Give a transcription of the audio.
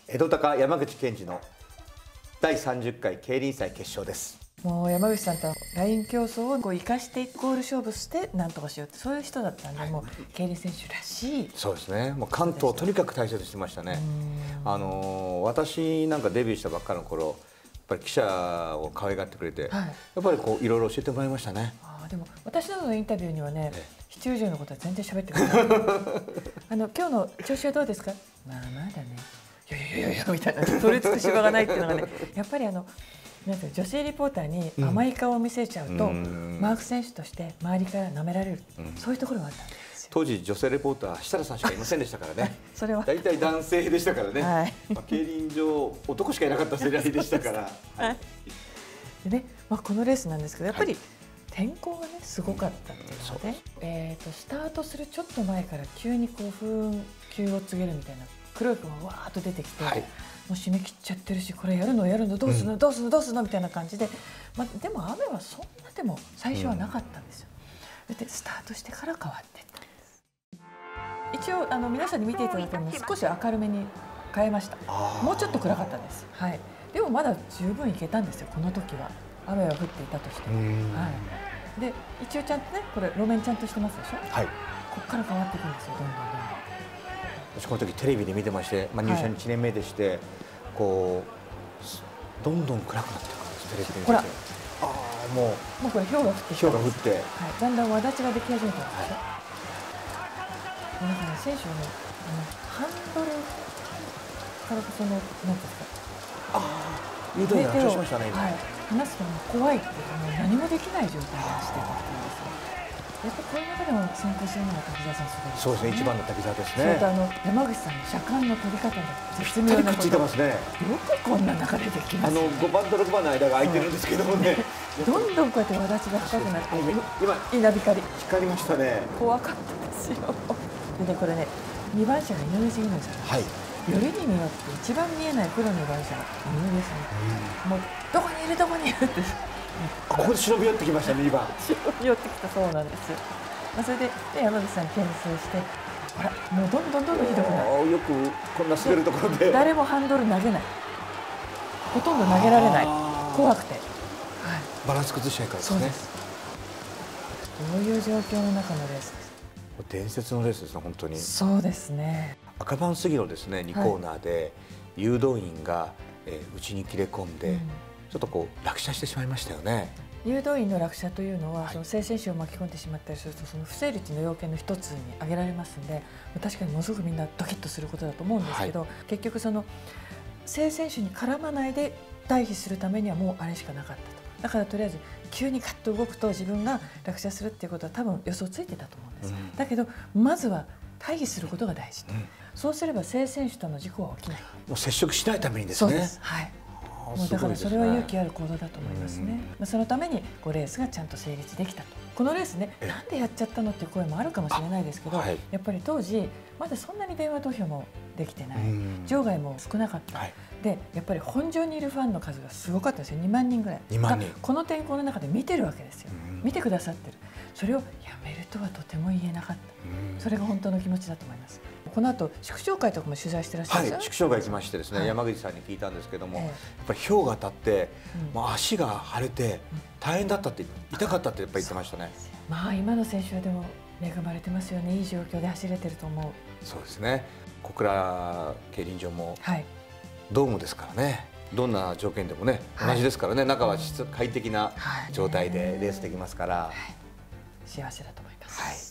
江戸高山口健二の第30回競輪祭決勝です。 もう山口さんとライン競争を生かしてゴール勝負して何とかしようってそういう人だったんで、もう競輪選手らしい。 そうですね。もう関東をとにかく大切にしてましたね。私なんかデビューしたばっかの頃、やっぱり記者を可愛がってくれて、やっぱりこういろいろ教えてもらいましたね。 でも私などのインタビューにはね、七十条のことは全然喋ってくれない。今日の調子はどうですか。まあまだね。いやみたいな取り付く芝がないっていうのがね、やっぱりなんていう女性リポーターに甘い顔を見せちゃうと、マーク選手として周りから舐められる、そういうところがあったんですよ。 当時女性リポーター設楽さんしかいませんでしたからね。 それは大体男性でしたからね。競輪場男しかいなかった世代でしたから。 でね、このレースなんですけど、やっぱり天候がねすごかったっていうので、スタートするちょっと前から急にこう風球を告げるみたいな黒い雲がわーっと出てきて、もう締め切っちゃってるし、これやるのどうするのみたいな感じで、でも雨はそんなでも最初はなかったんですよ。でスタートしてから変わっていったんです。一応皆さんに見ていただくのも少し明るめに変えました。もうちょっと暗かったんです。でもまだ十分いけたんですよ。この時は雨は降っていたとしても。で一応ちゃんとね、これ路面ちゃんとしてますでしょ。ここから変わっていくんですよ、どんどん。 私この時テレビで見てまして、入社1年目でして、こうどんどん暗くなっていくんです。テレビで見てて、もうこれ氷が降って、だんだん輪立ちができ始めたんですよ。だから選手はね、ハンドルからそのなんていうんですか、 誘導員が発症しましたね。 離すと怖いっていうか、もう何もできない状態で走ってたっていうんですよ。やっぱこういう中でも先行するのが滝沢さんすごい。 そうですね、一番の滝沢ですね。 それと山口さんの車間の取り方が絶妙なこと。 ついてますね。 よくこんな中でできます。 5番と6番の間が空いてるんですけどもね。 どんどんこうやって輪立ちが深くなって今稲光光りましたね。 怖かったですよ。でこれね、2番車が井上重則さん。よりによって一番見えない黒の2番車が井上ですね。もうどこにいるってここで忍び寄ってきましたね、2番。 忍び寄ってきたそうなんですよ。それで山口さん牽制して、ほらもうどんどんひどくなる。 よくこんな滑るところで誰もハンドル投げない、ほとんど投げられない、怖くて、 バランス崩しちゃいからですね。 そういう状況の中のレースです。 伝説のレースですね、本当に。 そうですね。 赤番過ぎのですね2コーナーで誘導員が内に切れ込んで、ちょっとこう落車してしまいましたよね。 誘導員の落車というのは、その正選手を巻き込んでしまったりすると、その不成立の要件の一つに挙げられますので、確かにものすごくみんなドキッとすることだと思うんですけど、結局その正選手に絡まないで退避するためにはもうあれしかなかったと。だからとりあえず急にカッと動くと自分が落車するっていうことは多分予想ついてたと思うんです。だけどまずは退避することが大事と。そうすれば正選手との事故は起きない。 もう接触しないためにですね。 そうです。もうだからそれは勇気ある行動だと思いますね。そのためにレースがちゃんと成立できたと。このレースね、なんでやっちゃったのっていう声もあるかもしれないですけど、やっぱり当時まだそんなに電話投票もできてない、場外も少なかった。でやっぱり本場にいるファンの数がすごかったですよ。2万人ぐらいがこの天候の中で見てるわけですよ。見てくださってる。それをやめるとはとても言えなかった。それが本当の気持ちだと思います。この後祝勝会とかも取材してらっしゃるんですか。 祝勝会行きましてですね、山口さんに聞いたんですけども、やっぱり氷が当たって足が腫れて大変だったって、痛かったってやっぱり言ってましたね。 今の選手はでも恵まれてますよね。いい状況で走れてると思う。 そうですね。小倉競輪場もドームですからね。どんな条件でもね同じですからね。中は快適な状態でレースできますから、 幸せだと思います。